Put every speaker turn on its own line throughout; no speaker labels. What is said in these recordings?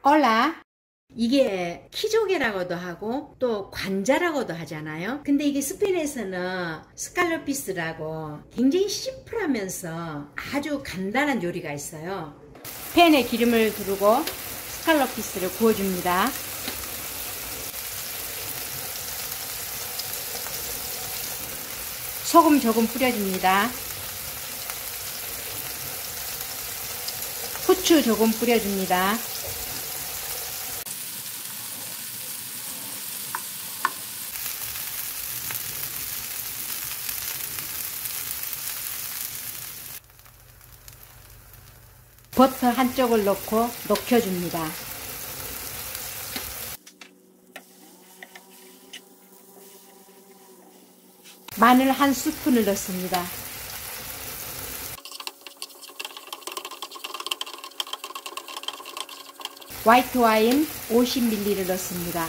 올라. 이게 키조개라고도 하고 또 관자라고도 하잖아요. 근데 이게 스페인에서는 스칼로피스라고 굉장히 심플하면서 아주 간단한 요리가 있어요. 팬에 기름을 두르고 스칼로피스를 구워줍니다. 소금 조금 뿌려줍니다. 후추 조금 뿌려줍니다. 버터 한쪽을 넣고 녹여줍니다. 마늘 한 스푼을 넣습니다. 화이트 와인 50ml를 넣습니다.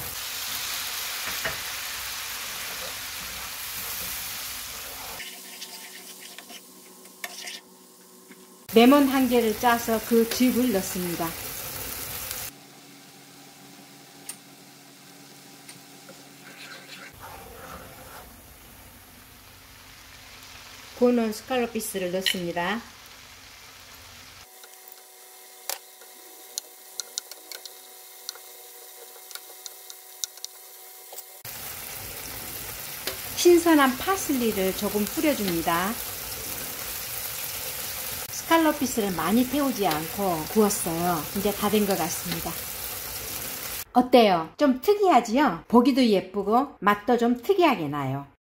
레몬 한 개를 짜서 그 즙을 넣습니다. 구워놓은 스칼로피스를 넣습니다. 신선한 파슬리를 조금 뿌려줍니다. 스칼로피스를 많이 태우지 않고 구웠어요. 이제 다 된 것 같습니다. 어때요? 좀 특이하지요? 보기도 예쁘고 맛도 좀 특이하게 나요.